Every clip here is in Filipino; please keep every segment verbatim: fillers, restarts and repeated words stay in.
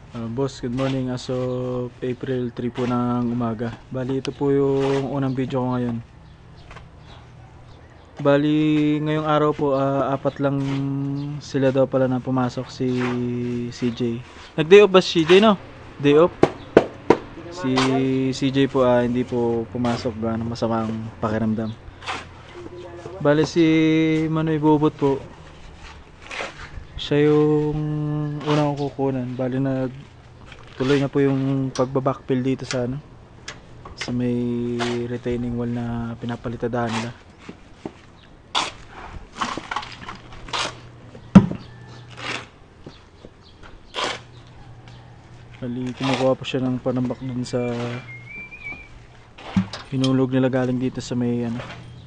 Uh, boss, good morning. As of April three po ng umaga. Bali, ito po yung unang video ko ngayon. Bali, ngayong araw po, uh, apat lang sila daw pala na pumasok, si C J. Nag-day off ba si C J, no? Day off? Si C J po, uh, hindi po pumasok. Gano'ng masamang pakiramdam. Bali, si Manoy Bobot po, siya yung unang kukunan. Bali, nag tuloy na po yung pagbabackfill dito sa ano, sa may retaining wall na pinapalitadahan nila. Bali, kumukuha po siya ng panambak dun sa hinulog nila galing dito sa may ano,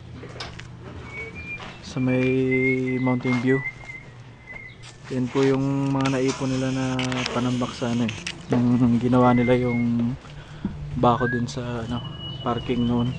sa may Mountain View. Yan po yung mga naipon nila na panambak sa ano eh, yung ginawa nila yung bako dun sa ano, parking noon.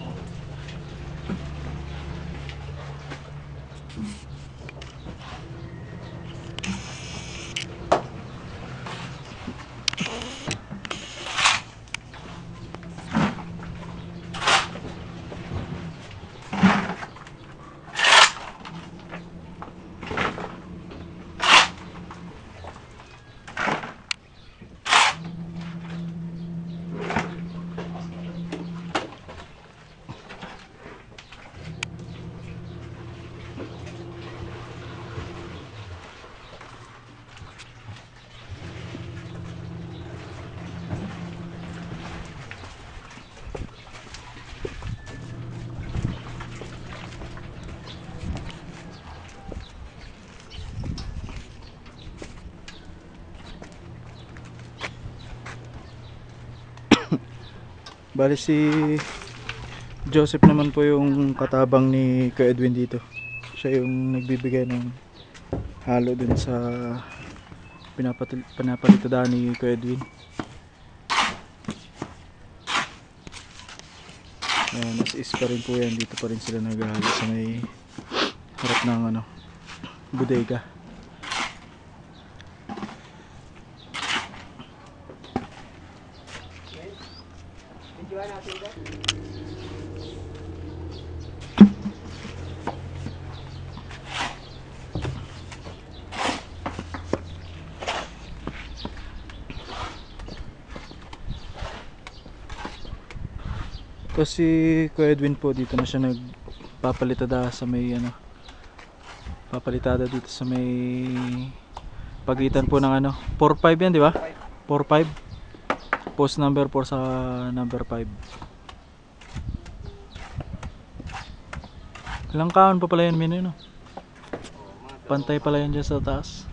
Bali, si Joseph naman po yung katabang ni Kuya Edwin dito. Siya yung nagbibigay ng halo dun sa pinapalitadaan ni Kuya Edwin. Ayan, as is pa rin po yan. Dito pa rin sila naghahalo sa may harap ng ano, bodega. Ito si Kuya Edwin po, dito na siya nagpapalitada sa may ano, papalitada dito sa may pagitan po ng ano, four five yan, di ba? four five, post number four sa number five. Ilang kaon pa pala yan, Mino, no? Pantay pala yan dyan sa taas.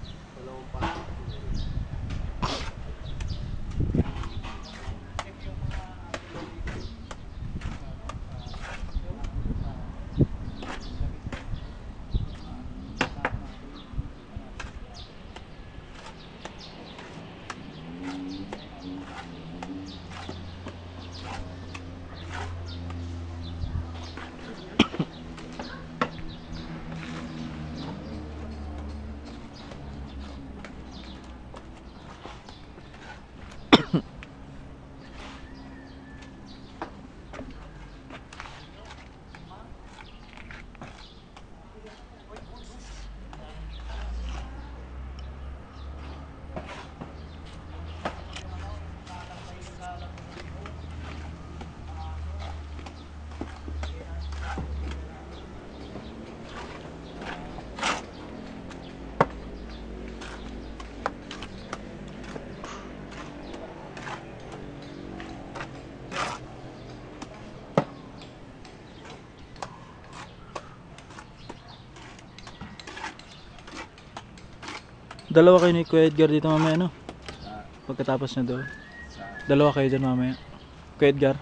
Dalawa kayo ni Kuya Edgar dito mamaya, no? Pagkatapos nyo doon. Dalawa kayo dyan mamaya. Kuya Edgar.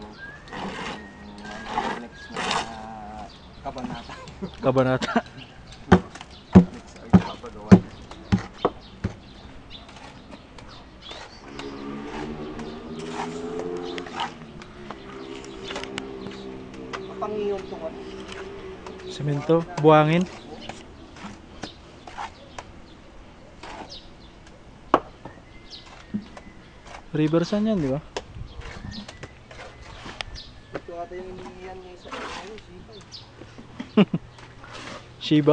Kabanata. Kabanata. Pangiyong to. Semento, buhangin. Riversan yan, di ba? Ito ata yung iniiyan niya sa ano, sipa eh. Shiba?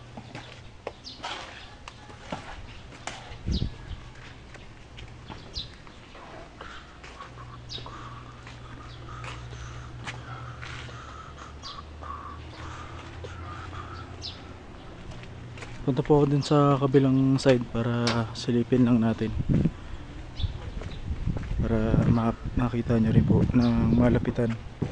Punta po ako dun sa kabilang side para silipin lang natin. Para ma makita nyo rin po ng malapitan.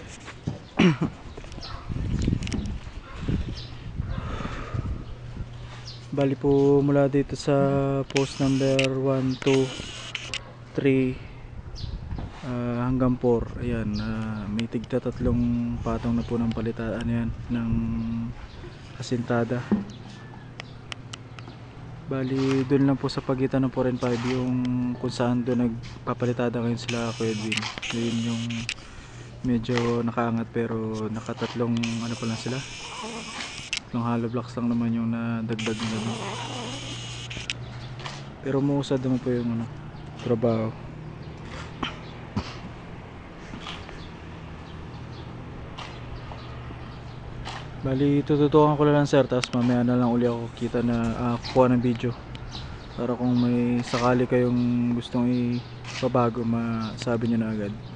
Bali po mula dito sa post number one, two, three uh, hanggang four. Ayan, uh, may tigta tatlong patong na po ng palitaan yan ng asintada. Bali doon lang po sa pagitan ng four and five yung kung saan doon nagpapalitada ngayon sila Kuya Edwin. Yun yung medyo nakaangat pero nakatatlong ano pa lang sila. Tatlong hollow blocks lang naman yung nadagdag nila. No? Pero mausad naman po yung ano, trabaho. Bali tututukan ko lang sir, tapos mamaya na lang uli ako kita na uh, kukuha ng video para kung may sakali kayong gustong ipabago masabi nyo na agad.